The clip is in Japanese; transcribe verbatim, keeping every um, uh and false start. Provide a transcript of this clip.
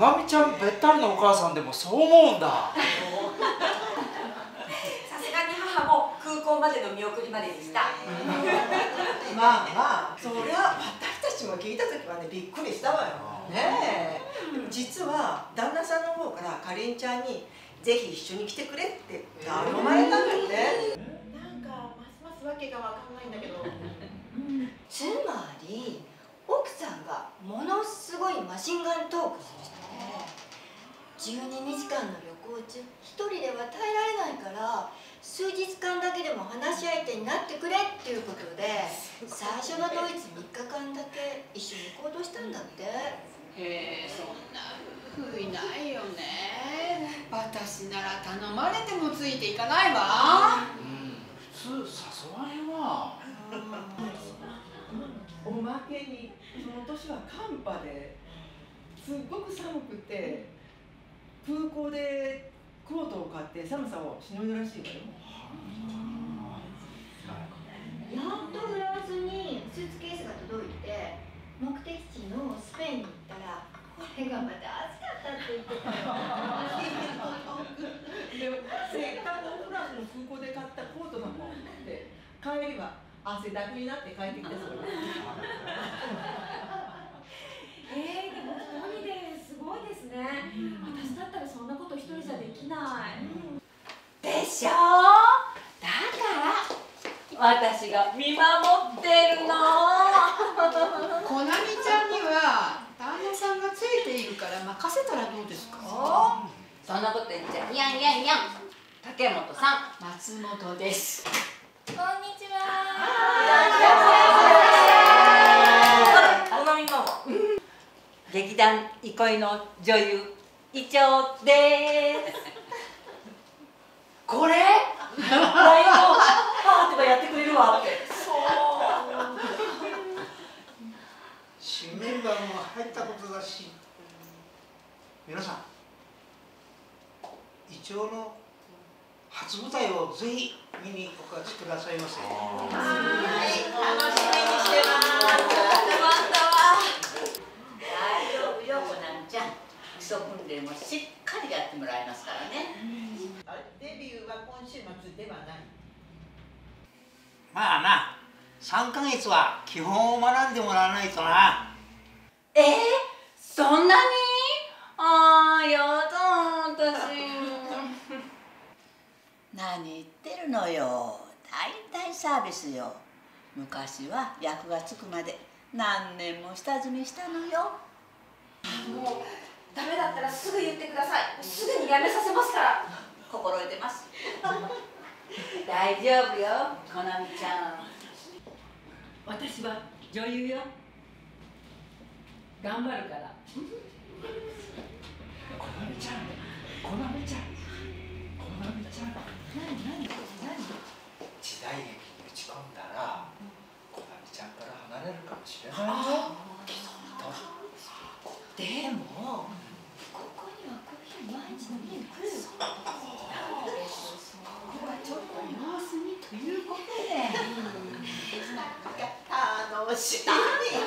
なみちゃんべったりのお母さんでもそう思うんだ。 さすがに母も空港までの見送りまででした。 まあまあ、そりゃ私たちも聞いた時はね、びっくりしたわよ。ねえ、実は旦那さんの方からかりんちゃんにぜひ一緒に来てくれって頼まれたんだよね。なんかますますわけがわかんないんだけど。 つまり奥さんがものすごいマシンガントークする人で、じゅうににちかんの旅行中一人では耐えられないから数日間だけでも話し相手になってくれっていうことで、最初のドイツみっかかんだけ一緒に行こうとしたんだって。 へえ、そんな夫婦いないよね。私なら頼まれてもついていかないわ。 うん、普通誘われんわ。 おまけにその年は寒波ですっごく寒くて空港でコートを買って寒さをしのいだらしいわよ。 やっとフランスにスーツケースが届いて目的地のスペインに行ったらこれがまた暑かったって言ってたよ。 でもせっかくフランスの空港で買ったコートなもんで帰りは汗だくになって帰ってきたそうです。 えー、でも一人ですごいですね。私だったらそんなこと一人じゃできない。 でしょ。だから私が見守ってるの。 こなみちゃんには旦那さんがついているから任せたらどうですか。 そんなこと言っちゃいやんやんやん。竹本さん、 松本です。 こんにちは。 お飲み物。 劇団憩いの女優イチョウです。 これ？ライブをパーとかやってくれるわって。そう。 新メンバーも入ったことだし、皆さん、イチョウの初舞台をぜひ見にお越しくださいませ。 はい、楽しみにしてます。 大丈夫よ、こなみちゃん。基礎訓練もしっかりやってもらいますからね。 デビューは今週末ではない。 まあな、さんかげつは基本を学んでもらわないとな。 えー、そんなに？あー、やだ私。 何言ってるのよ。大体サービスよ。昔は役がつくまで何年も下積みしたのよ。 もうダメだったらすぐ言ってください。すぐにやめさせますから。 心得てます。 大丈夫よ、こなみちゃん。 私は女優よ。頑張るから。 こなみちゃん、こなみちゃん、こなみちゃん。 何何何？ 時代劇に打ち込んだら、こなみちゃんから離れるかもしれないよ。 でもここにはこういう毎日の家に来るの。ここはちょっと様子見ということで。 楽しみ。